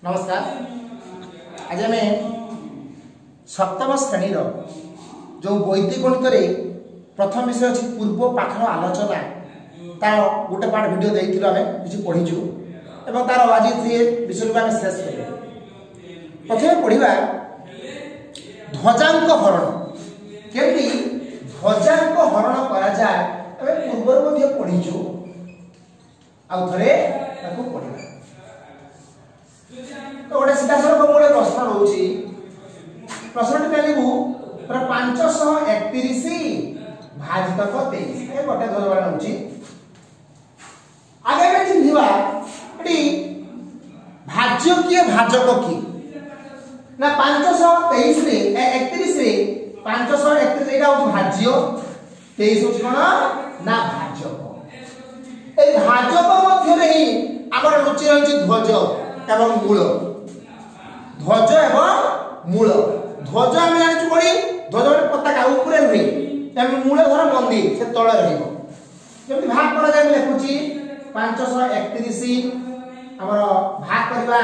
नमस्कार। आज आम सप्तम श्रेणी जो वैदिक गणित प्रथम विषय अच्छी पूर्वपाथर आलोचना तार गोटे पार्ट वीडियो देइथिलु आमे किछि पढिछु एवं तार आज से विषय को आम शेष करिया। प्रथम पढ़िबा ध्वजांक हरण केमती ध्वजांक हरण करा जाय आमे पूर्व मध्ये पढिछु आउ थरे ताको पढिबा। तो गोटे सीधा सड़क गोटे प्रश्न रोची प्रश्न टी लिखु 531 भाजित 23 ए गोटे धरवार होची। आगे में चिन्हिबा एटी भाज्य किए भाजक की ना 523 रे 31 रे 531 एटा होची भाज्य 23 होची कोन ना भाजक। ए भाजक मध्य रे ही आगर रुचि रहची ध्वज एवं मूल। ध्वज एवं मूल ध्वज आम जानी पड़ी ध्वज गोटे पताका ऊपर नुहे एवं मूल धर मंदिर से तले रहिबो। जब भाग करा जाय लिखुची 531 हमर भाग करबा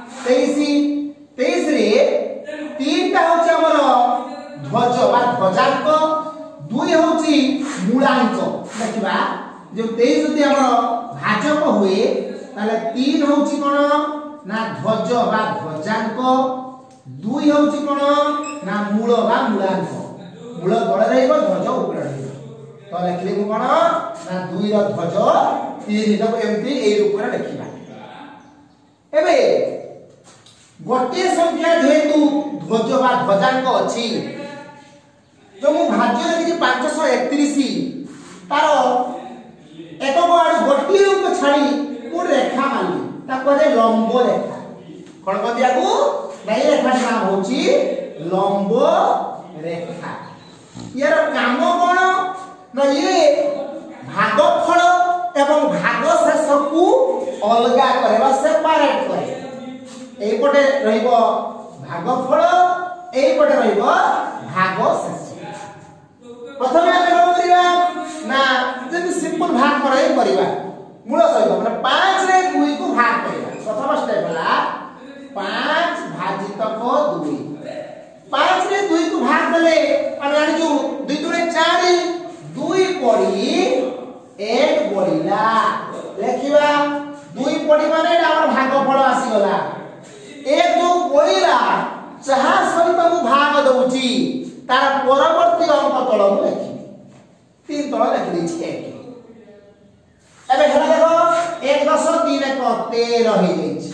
23 रे 3 टा होची हमर ध्वज बा ध्वजांक 2 होची मूलांक। देखिबा जो 23 जति हमर भाजक हुए ताले 3 होची कोन ना ध्वज बा ध्वजांक 2 होची कोन ना मूल बा मूलांक। मूल तळे रहइबो ध्वज ऊपर रहइबो तो लिखले कोन ना 2 रो ध्वज 3 जब एमती ए रूप रे लिखिबा। एबे गोटे संख्या जेतु ध्वज बा ध्वजांक अछि जो मु भाज्य लिखि 531 तारो एक बार गोटे रूप छाड़ी को रेखा मानली ताको जे लंब रेखा कोन कहदिया को नै रेखा नाम होची लंब रेखा। यार काम कोन ना ये भागफल एवं भाग शेष को अलगा करे बा सेपरेट करे। एई पटे रहिबो भागफल एई पटे रहिबो भाग शेष। प्रथमे हम कोन करिबा ना जे सिंपल भाग करे करिबा मूल सहित माने 5 रे 2 को भाग करिबा। प्रथम स्टेप हला 5 भाजित 2 5 रे 2 को भाग देले हम जानि जो 2 दुरे 4 2 पड़ी 1 बढिला लेखिबा 2 पड़ी माने हमर भागफल आसी गला 1 जो बढिला चाहा सहित मु भाग दउची तार परवर्ती अंक तळ मु लिखि 3 तळ लिखि दै छी। एबे हला देखो 1 10 3 1 13 रही जाई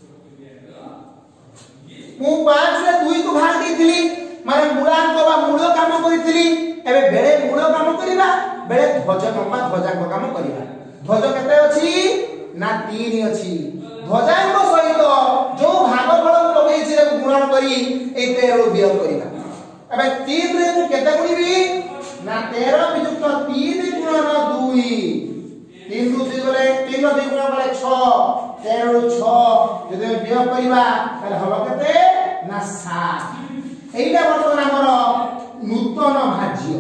मु 5 रे 2 को भाग देथिली माने मूलांक बा मूल काम करिथिली। एबे बेले मूल काम करिबा बेले ध्वज नंबा ध्वजांक काम करिबा। ध्वज केते अछि ना 3 अछि। ध्वजांक सहित जो भागफल लगेइ छि गुणन करी ए 13 रो वियोग करिबा। एबे 3 रे मु केते गुणिबी ना 13 वियुक्त 3 गुणन 2 3 ରୁ 2 गले 3 रो 2 गुणन गले 6 13 ରୁ 6 जदि वियोग करिबा ताले हबो केते ना 7। एइटा वर्तमान हमर नूतन भाज्य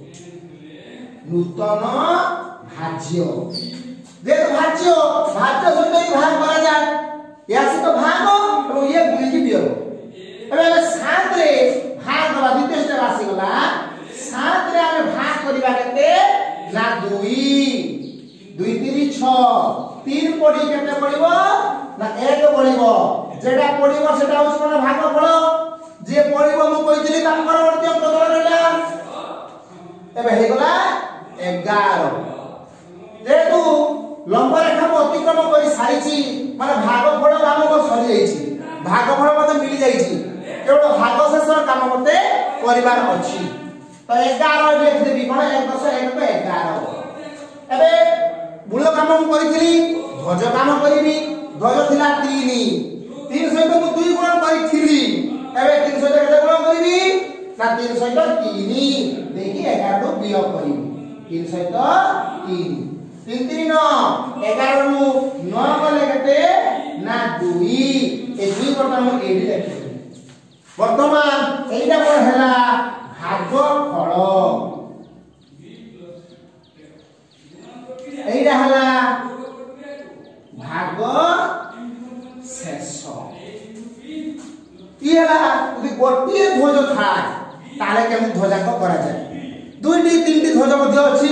जे भाज्य सहित ही भाग करा जाय या से तो भाग और ये गुणी की वियोग। एबे 7 रे भाग दबा द्वितीय स्टेप आसी गला 7 रे हम भाग करिबा केते ना 2 2 3 6 3 पड़ी केते पड़िबो ना 1 पड़िबो जेटा पड़िबो सेटा होछ कोन भागफल जे पड़िबो मु कहितली ताम परवर्ती अंक तळ रहला। एबे हे गला 11 जेतु लंब रेखा को अतिक्रम करि सारिछि माने भागफल काम को सरी जाइछि भागफल मते मिली जाइछि केवल भाग शेष काम मते परिवार अछि तो 11 लिख देबी कोन 1 10 1 पे 11। एबे मूल काम मु करिथिली ध्वज काम करिबी ध्वज थिला 3 सहित मु 2 गुण करिथिली। एबे 3 सहित केते गुण करिबी ना 3 सहित 3 देखि 11 रो वियोग करिबी 3 सहित 3 3 3 9 11 रो 9 गले केते ना 2 ए 2 बर्तमान मु एडी लिखि वर्तमान एइटा कोन हैला भागफल एइटा हैला भाग शेष। कि हला यदि गोटिए ध्वज थाए ताले केमि ध्वजांक करा जाय दुईटी तीनटी ध्वज मध्ये अछि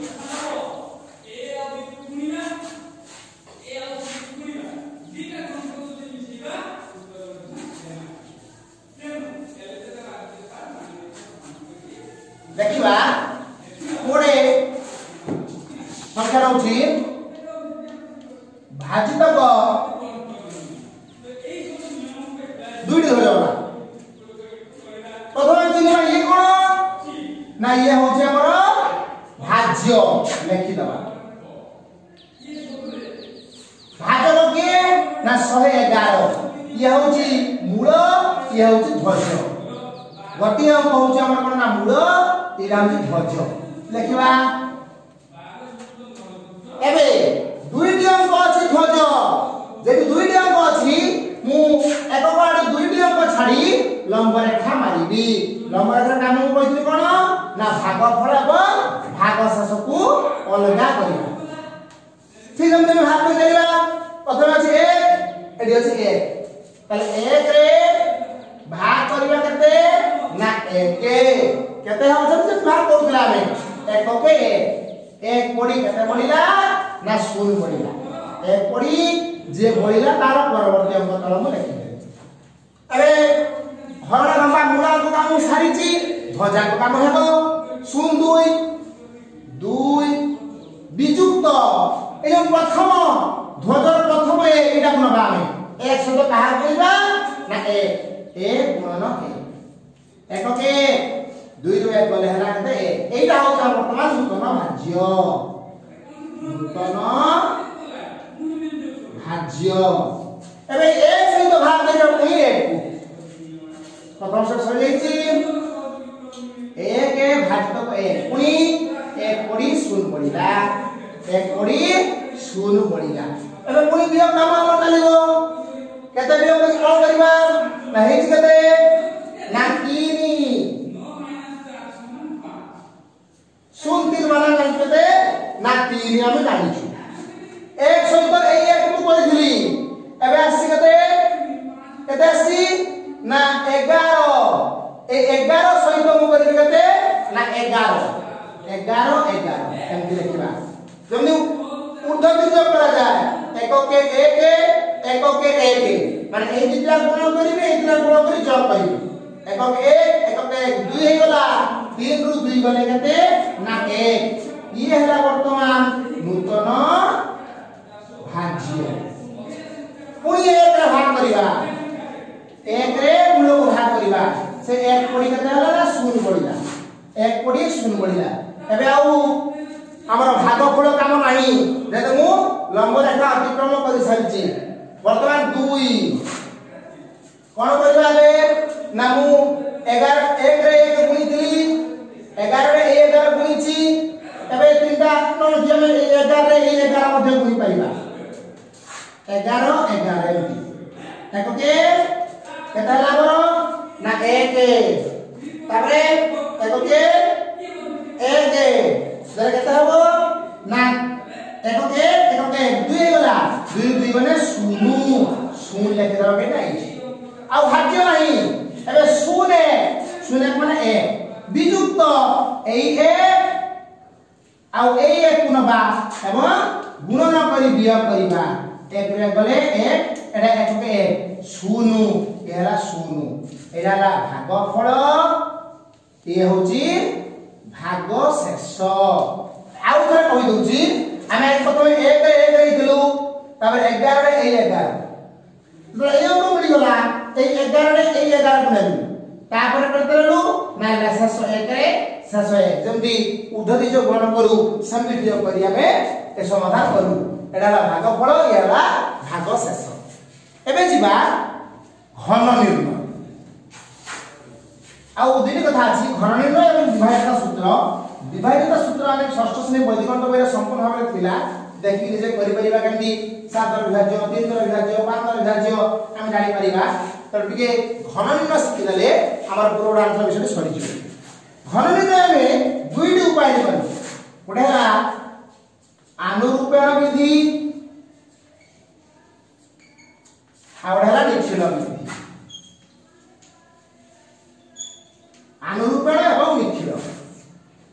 देखिबा कोडे संख्या रहउछि भाजितक दुईटी ध्वज होला प्रथम चिन्ह ये कोन ना ये होछि हमर भाज्य लिखि दबा भाजक के ना 111 ये होछि मूल ये होछि ध्वज गोटी अंक होछि हमर कोन ना मूल एरा होछि ध्वज लिखिबा एबे दुईटी अंक अछि ध्वज जेति दुईटी अंक अछि मु एक बार दुईटी अंक छाडी लंब रेखा मारिबी लंब रेखा काम मु कहितली कोन ना भागफल एवं भागशेष को अलगा करिया ठीक हम तमे भाग करिया प्रथम अछि 1 एडी अछि 1 ताले 1 रे भाग करिया केते ना 1 केते हम सब भाग करथला हमें 1 के 1 पड़ी केते पड़िला ना 0 पड़िला 1 पड़ी जे भइला तार परवर्ती अंक तल मु लिखि दे अरे हरण लंबा मूला को काम सारिची ध्वजा को काम हेबो 02 2 विजुक्त ए प्रथम ध्वजर प्रथम एटा गुणबा हमें एक शब्द कहा कहबा ना ए गुणन ए एक के 2 रो 1 गले हला कते एटा हो वर्तमान नूतन भाज्य एबे एक सहित भाग देबो पुनी एक प्रथम से सजेछि एक भाजित को एक पुनी एक पड़ी 0 पड़िला एक पड़ी 0 पड़िला एबे पुनी बियोग काम हमर चलिबो केते बियोग में कोन करबा ना हेछि केते ना 3 0 3 माना केते ना 3 हम जानिछु एक सहित एक को बोलिली एबे आसी केते आसी ना 11 ए 11 सहित मु करिबे केते ना 11 एमति लिखिबा जमनी ऊर्ध्व वियोग करा जाय एक के 1 के 1 माने ए दिटा गुण करिबे ए दिटा गुण करि जब करिबे एक के 2 हे गला 3 रु 2 गले केते ना 1 ये हला वर्तमान नूतन भाज्य पुनी एक रे भाग करिबा एक रे मूल को भाग करिबा से एक पड़ी केते हला ना 0 पड़िला एक पड़ी 0 पड़िला एबे आउ हमर भागफल काम नाही जेते मु लंब रेखा अतिक्रम करि सारिछि वर्तमान 2 कोन करिबा बे ना मु 11 एक रे 1 गुणितली 11 रे 11 गुणिछि एबे तीनटा कोन जे 11 रे 11 मध्ये गुणि पाइबा 11 एमती एक के केता लागरो ना 1 तारे एक के 1 जरा केता हबो ना एक के 2 गला 2 माने 0 लेखे दरो के नाही आ भाग्य नाही एबे 0 माने 1 विजुक्त एई 1 आ एई 1 गुणबा एवं गुणन करि वियोग करिबा एक रे गले 1 एटा एक के 0 एला 0 एला भागफल ए होची भाग शेष आउ थरे कहि दोची हमें प्रथमे 1 रे 1 लिखलु तबे 11 रे 11 तो ए अंक मिली गला ए 11 रे 11 गुणलु तापर करतलु ना शेष 1 रे शेष 1 जम्दी उद्धति जो गण करू समितिय करिया में ए समाधान करू एडा भागफल एला भाग शेष एबे जिबा घन निर्णय आ उदिनी कथा अछि घन निर्णय एवं विभाजन सूत्र आमे षष्ठ श्रेणी वैदिक बहिरे संपूर्ण भाबरे थिला देखि जे करि परिबा केंदी 7 दर विभाज्य 3 दर विभाज्य 5 दर विभाज्य आमे जानि परिबा त टिके घन निर्णय शिखिले हमर पूर्ण आंसर विषय सरि जिवो घन निर्णय में दुईटी उपाय बन गोटे अनुरूपेण विधि आ गोटे निश्चल विधि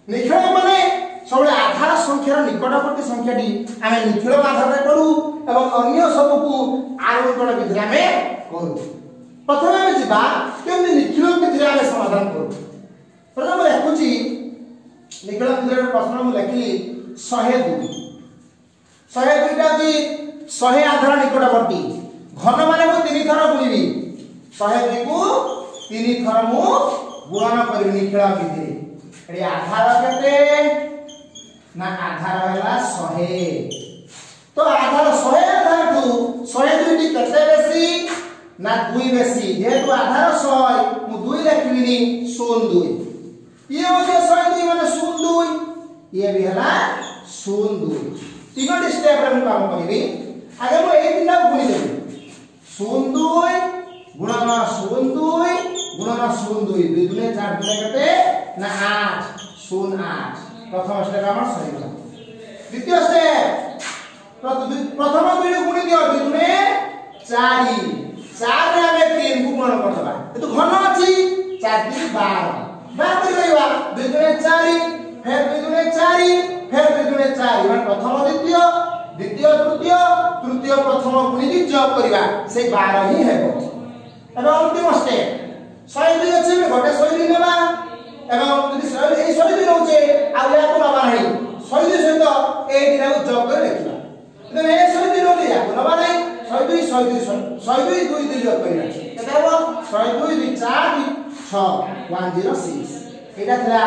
निखिल माने सब आधार संख्यार निकटवर्ती संख्याटी आम निखिल आधार करू एवं अन्य सबको आरोहण विधि आम करू। प्रथम आम जा केमती निखिल विधि आम समाधान करू। प्रथम लिखुची निखिल विधि प्रश्न मुझे लिखिली 102 102टा जी 100 आधार निकटवर्ती घन मान को 3 थर गुणिबी 102 को 3 थर मु गुणन करी निखिल विधि एडी आधार केते ना आधार हैला 100 तो आधार 100 आधार को 102 टी केते बेसी ना 2 बेसी जेहेतु आधार 100 मु 2 लिखिबिनी 02 ये होते 102 माने 02 ये भी हैला 02 तीनोटी स्टेप रे मु काम करिबी आगे मु ए तीनटा गुणी देबी 02 गुणन 02 गुणन 02 2 दुने 4 दुने केते ना 8 08 प्रथम स्टेप हमर सही गला। द्वितीय स्टेप प्रथम दुई गुणी दियो 2 दुने 4 4 रे हमें 3 को गुणन करबा ए तो घन अछि 4 3 12 बार करि गइबा 2 दुने 4 फिर 2 दुने 4 फिर 2 दुने 4 मान प्रथम द्वितीय द्वितीय तृतीय तृतीय प्रथम गुणी की जॉब करबा से 12 ही हेबो। एबा अंतिम स्टेप 102 अछि गोटे 102 नेबा एवं यदि 102 होचे आ या को नबा नाही 102 सहित ए दिना को जॉब कर लिखिबा इतने 102 होले या को नबा नाही 102 2 2 जॉब करिना केते हेबो 102 2 4 6 106 एटा थला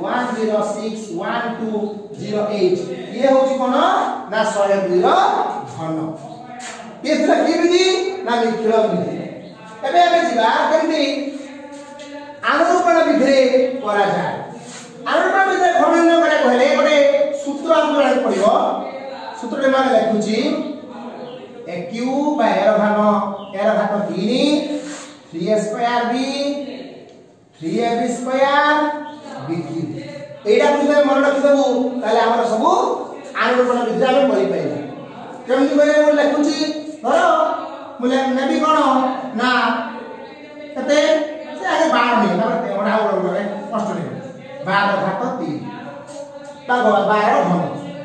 1061208 ये होची कोन ना 102 रो घन ये थला की विधि ना निखिल विधि। एबे एबे जिबा केमती आनुरूपण विधि करा जाय। आनुरूपण विधि घन करे कहले गोटे सूत्र हमर लाग पड़िबो सूत्र रे माने लिखुची aq बाय r घात 3 3a square b 3ab square b3 एडा बुझे मन रखि देबू ताले हमर सब आनुरूपण विधि हम करि पाइबा। केमती करे बोल लिखुची धरो मुले नेबी कोन ना कते से आगे 12 नहीं तापर ओडा ओडा रे कष्ट नहीं 12 घात 3 ता 12 घन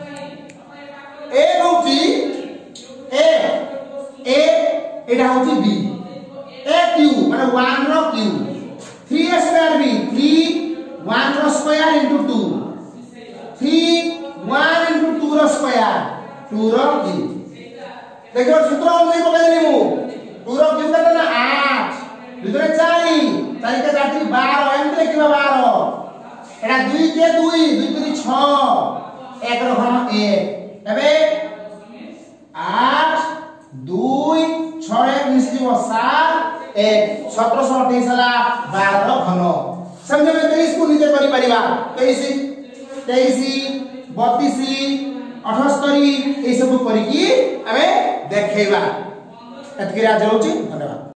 ए होची ए एडा होची b a q माने 1 rho q 3 square b 3 1 rho square into 2 3 1 into 2 rho square 2 rho q देखो सूत्र हम पकाई देली मु 2 रो q कते ना 8 2 रे 4 4 के 4 12 एमते लिखिबा 12 एटा 2 के 2 2 3 6 1 रो घन 1 एबे 8 2 6 1 मिसिबो 7 1 17 28 हला 12 रो घन समझे में 23 को नीचे करि परिबा 23 32 78 ए सब करी की हमें देखैबा एतकी राज होची। धन्यवाद।